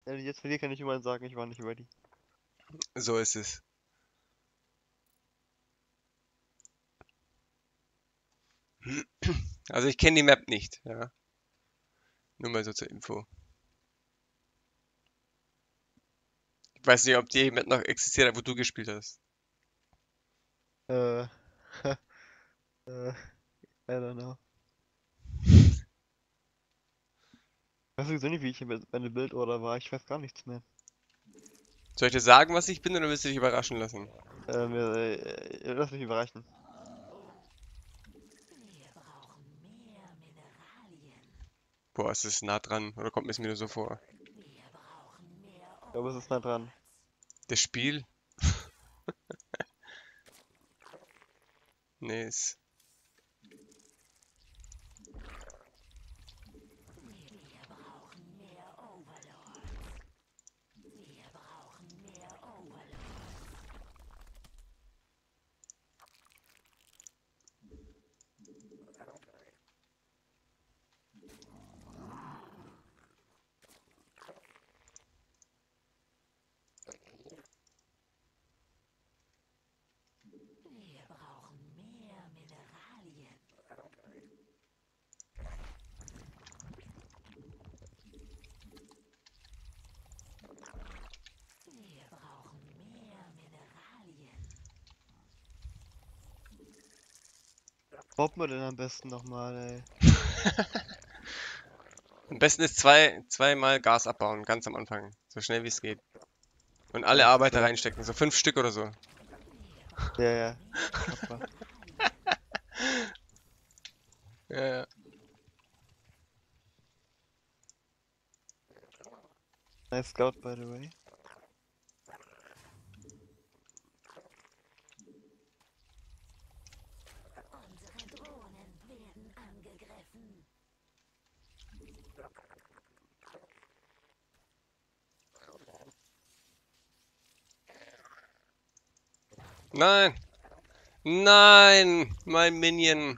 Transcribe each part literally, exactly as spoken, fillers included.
Wenn ich jetzt verliere, kann ich immer sagen, ich war nicht ready. So ist es. Also ich kenne die Map nicht, ja. Nur mal so zur Info. Ich weiß nicht, ob die Map noch existiert, wo du gespielt hast. Äh, äh, I don't know. Ich weiß sowieso nicht, wie ich bei bei der Bildorder war. Ich weiß gar nichts mehr. Soll ich dir sagen, was ich bin, oder willst du dich überraschen lassen? Ähm, äh, äh, lass mich überraschen. Boah, ist das nah dran, oder kommt mir es mir nur so vor? Ich glaube, es ist nah dran. Das Spiel? Nee, ist... Baut man denn am besten nochmal, ey? Am besten ist zwei, zweimal Gas abbauen, ganz am Anfang. So schnell wie es geht. Und alle Alles Arbeiter klar. reinstecken, so fünf Stück oder so. Ja, ja. Kappa. Ja, ja. Nice Scout, by the way. Nein! Nein! Mein Minion!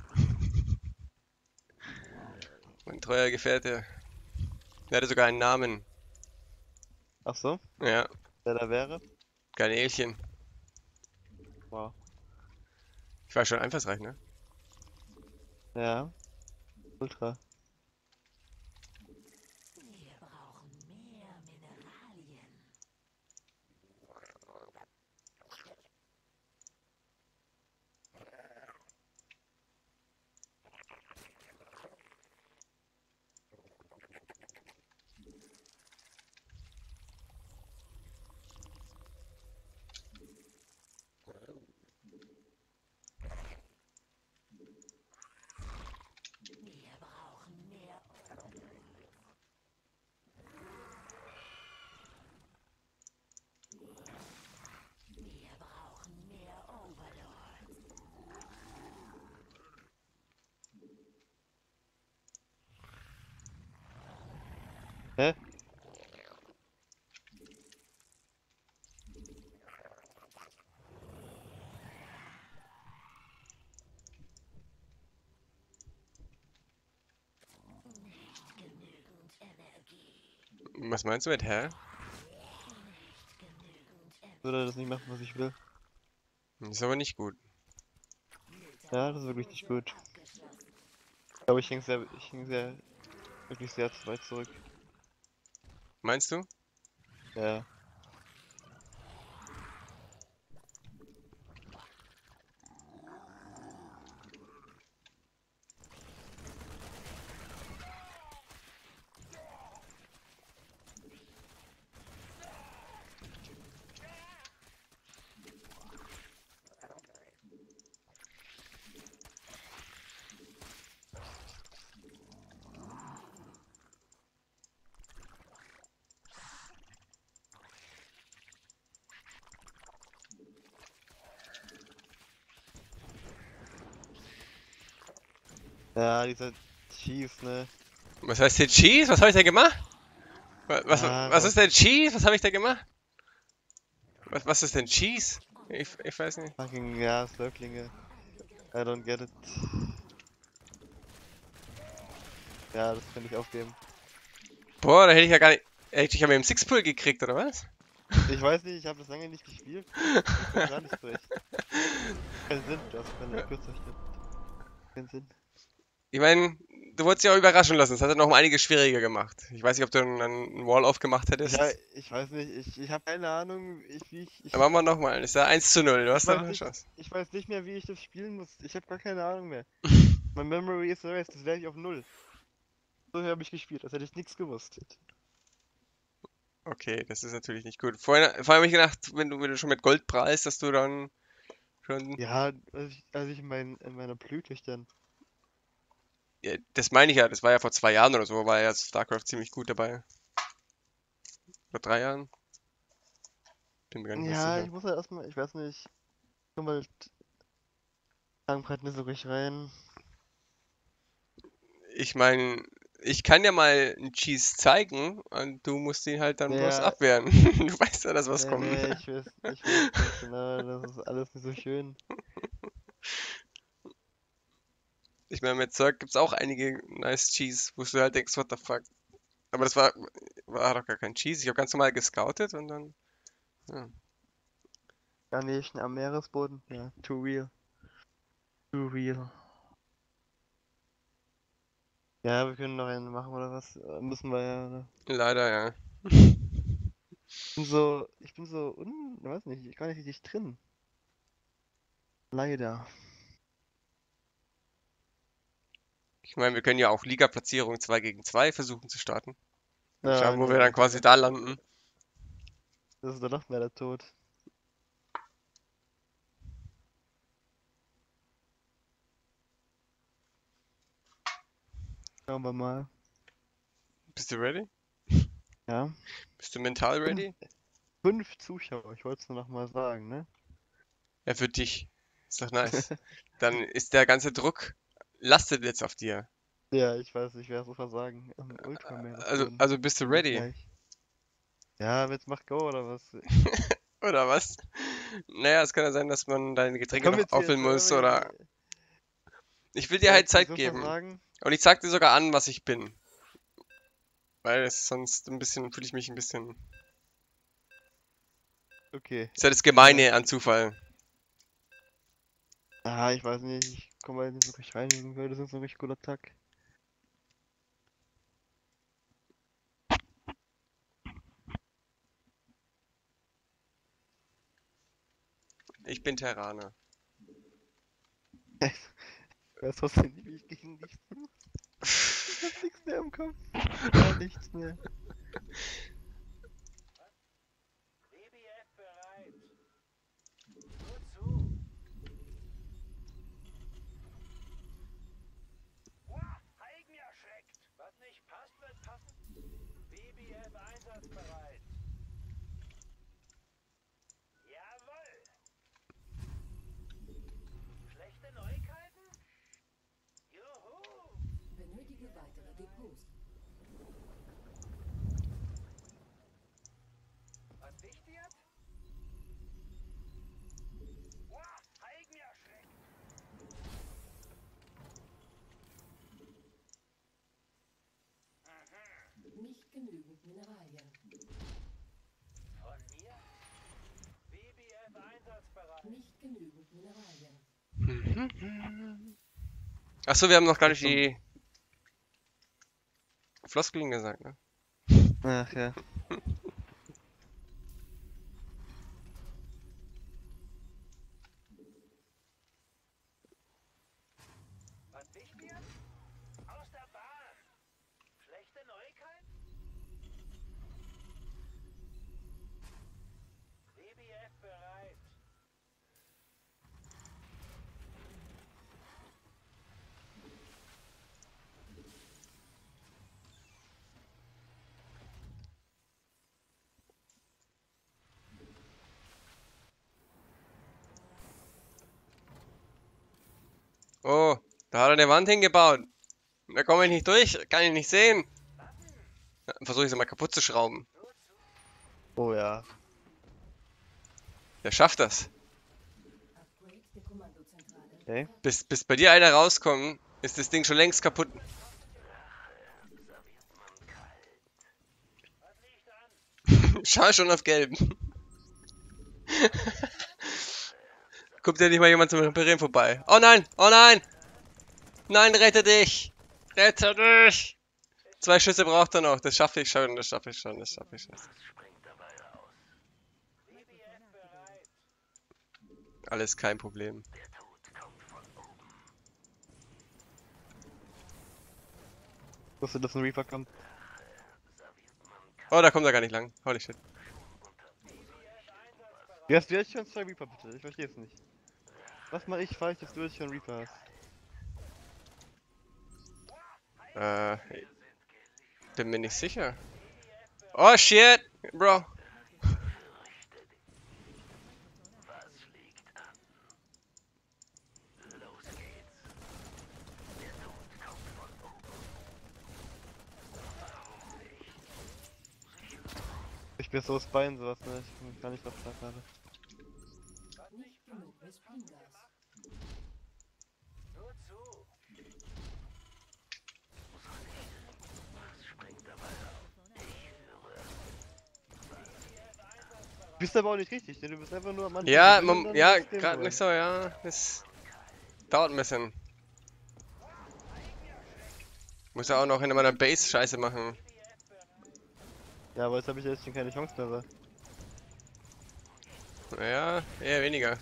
Mein treuer Gefährte. Der hatte sogar einen Namen. Ach so, Ja, wer da wäre? Garnelchen. Wow. Ich war schon einfallsreich, ne? Ja, ultra. Hä? Was meinst du mit hä? Würde das nicht machen, was ich will? Ist aber nicht gut. Ja, das ist wirklich nicht gut. Ich glaube, ich hing sehr, ich hing sehr, wirklich sehr zu weit zurück. Meinst du? Ja. Ja, dieser Cheese, ne? Was heißt denn Cheese? Was habe ich da gemacht? Wa- Was, Ja, was raus. ist denn Cheese? Was habe ich da gemacht? Was, was ist denn Cheese? Ich, ich weiß nicht. Fucking, ja, Zerklinge. I don't get it. Ja, das kann ich aufgeben. Boah, da hätte ich ja gar nicht... Echt, ich habe im Six-Pull gekriegt, oder was? Ich weiß nicht, ich habe das lange nicht gespielt. Ich komme gar nicht zurecht. Keinen Sinn, du hast keine Kürzerstelle. Keinen Sinn. Ich meine, du wolltest dich auch überraschen lassen. Das hat er noch um einiges schwieriger gemacht. Ich weiß nicht, ob du einen, einen Wall aufgemacht Ja, hättest. ich weiß nicht, ich, ich habe keine Ahnung, ich, wie ich, ich, Dann machen wir nochmal. Das ist ja eins zu null. Du ich hast noch weiß eine nicht, Chance. ich weiß nicht mehr, wie ich das spielen muss. Ich habe gar keine Ahnung mehr. Mein Memory is erased, das wäre ich auf null. So habe ich gespielt, als hätte ich nichts gewusst. Okay, das ist natürlich nicht gut. Vorhin, vorhin habe ich gedacht, wenn du, wenn du schon mit Gold prahlst, dass du dann schon. Ja, als ich, als ich in, mein, in meiner Blühlichtern. Ja, das meine ich ja, das war ja vor zwei Jahren oder so, war ja StarCraft ziemlich gut dabei. Vor drei Jahren? Bin mir gar nicht mehr Ja, sicher. ich muss halt erstmal, ich weiß nicht, ich komme halt Tankrad nicht so richtig rein. Ich meine, ich kann ja mal einen Cheese zeigen und du musst ihn halt dann bloß Naja, abwehren. Du weißt ja, dass was nee, kommt. nee, ich weiß, ich weiß ganz genau, das ist alles nicht so schön. Ich meine, mit Zerg gibt's auch einige nice Cheese, wo du halt denkst, what the fuck. Aber das war, war doch gar kein Cheese. Ich habe ganz normal gescoutet und dann. Ja. Garnischen am Meeresboden, ja, too real. Too real. Ja, wir können noch einen machen oder was? Äh, Müssen wir ja, oder? Leider, ja. Ich bin so, ich bin so un, weiß nicht, gar nicht richtig drin. Leider. Ich meine, wir können ja auch Liga-Platzierung zwei gegen zwei versuchen zu starten. Und Ja, schauen, wo wir nee, dann das ist quasi dann, da landen. das ist dann noch mehr der Tod. Schauen wir mal. Bist du ready? Ja. Bist du mental Fünf, ready? fünf Zuschauer, ich wollte es nur noch mal sagen, ne? Ja, für dich. Ist doch nice. Dann ist der ganze Druck, lastet jetzt auf dir. Ja, ich weiß, ich werde sofort sagen. Im Also, Ultrameeresboden. also bist du Bin ich ready? gleich. Ja, jetzt mach Go oder was? Oder was? Naja, es kann ja sein, dass man deine Da Getränke kommen noch jetzt hier, auffüllen jetzt muss wollen oder. wir, Ich will dir ja, halt jetzt will ich Zeit sofort geben. sagen. Und ich sag dir sogar an, was ich bin. Weil es sonst ein bisschen, fühle ich mich ein bisschen. Okay. Ist ja das Ja. Gemeine an Zufall. Ah, ich weiß nicht, ich komme halt nicht so richtig rein irgendwie, das ist so ein richtig cooler Tag. Ich bin Terraner. Ich weiß trotzdem nicht, wie ich gegen dich bin. Ich hab nichts mehr im Kopf. Gar nichts mehr. B B F bereit. Nur zu. Wow, Heigen erschreckt. Was nicht passt, wird passen. B B F einsatzbereit. Jawohl. Schlechte Neuigkeiten? Juhu. Benötige weitere Depots. Was dicht wird? Wow, Heigen erschreckt. Nicht genügend Mineralien. Von mir? B B F einsatzbereit. Nicht genügend Mineralien. Achso, wir haben noch gar nicht die Floskeln gesagt, ne? Ach ja. Was dicht wird? Aus der Bahn. Schlechte Neuigkeiten? B B F bereit. Oh, da hat er eine Wand hingebaut. Da komme ich nicht durch, kann ich nicht sehen. Dann versuche ich sie mal kaputt zu schrauben. Oh ja. Der schafft das. Upgrade der Kommandozentrale. Okay. Bis, bis bei dir einer rauskommt, ist das Ding schon längst kaputt. Was liegt Schau schon auf gelb. Kommt ja nicht mal jemand zum Reparieren vorbei. Oh nein! Oh nein! Nein, rette dich! Rette dich! Zwei Schüsse braucht er noch. Das schaffe ich schon, das schaffe ich schon, das schaffe ich schon. Alles kein Problem. Ich wusste, dass ein Reaper kommt. Oh, da kommt er gar nicht lang. Holy shit. Wie hast du jetzt schon zwei Reaper, bitte? Ich verstehe es nicht. Was mache ich falsch, dass du jetzt schon Reaper hast? Äh, bin mir nicht sicher. Oh shit, Bro. Ich bin so Spine, sowas, ne? Ich bin gar nicht drauf klar gerade. Nicht genug Vespingas. Nur zu. Du bist aber auch nicht richtig, denn du bist einfach nur am Anfang. Ja, gewinnen, man, dann ja, das Game gerade over. nicht so, ja. Das dauert ein bisschen. Muss ja auch noch in meiner Base Scheiße machen. Ja, aber jetzt habe ich jetzt schon keine Chance mehr. wa? Naja, eher weniger.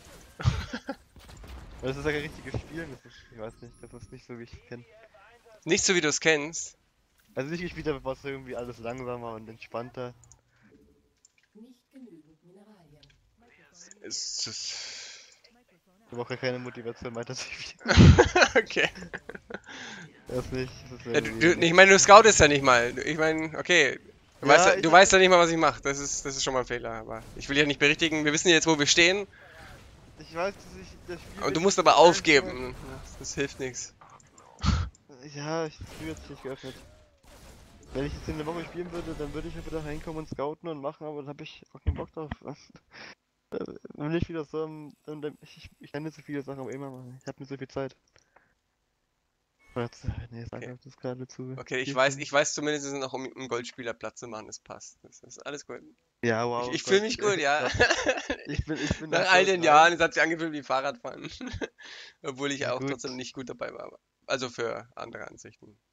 Weil das ist ja kein richtiges Spiel, das ist, ich weiß nicht, das ist nicht so wie ich es kenne. Nicht so wie du es kennst. Also ich gespielt habe, war es irgendwie alles langsamer und entspannter. Nicht genügend Mineralien. Es ist Ich habe auch gar keine Motivation weiter zu spielen. okay. Das nicht, das ist Ja, du, irgendwie du, ich meine, du scoutest ja nicht mal. Ich meine, okay. Du, Ja, weißt, ja- ich du hab- weißt ja nicht mal, was ich mache. Das ist, das ist schon mal ein Fehler. Aber ich will ja nicht berichtigen. Wir wissen jetzt, wo wir stehen. Ich weiß, dass ich das Spiel. Und du jetzt musst nicht aber einfach- aufgeben. Das, das hilft nichts. Ja, ich das Spiel hat sich nicht geöffnet. Wenn ich jetzt in einer Woche spielen würde, dann würde ich einfach da reinkommen und scouten und machen, aber da habe ich auch keinen Bock drauf. Äh, Wenn ich wieder so am. dann- dann- Ich, ich kann nicht so viele Sachen aber immer machen. Ich habe nicht so viel Zeit. Oder jetzt, nee, sag Okay. okay. das gerade zu. Okay, ich viel weiß, Stunden. ich weiß zumindest noch, um einen Goldspieler Platz zu machen. Das passt. Das ist alles gut. Ja, wow. Ich, ich fühle Gott, mich gut, ja. Ich bin, ich bin Nach da all voll den dran. Jahren, es hat sich angefühlt wie Fahrradfahren. Obwohl ich Ja, auch gut. trotzdem nicht gut dabei war. Also für andere Ansichten.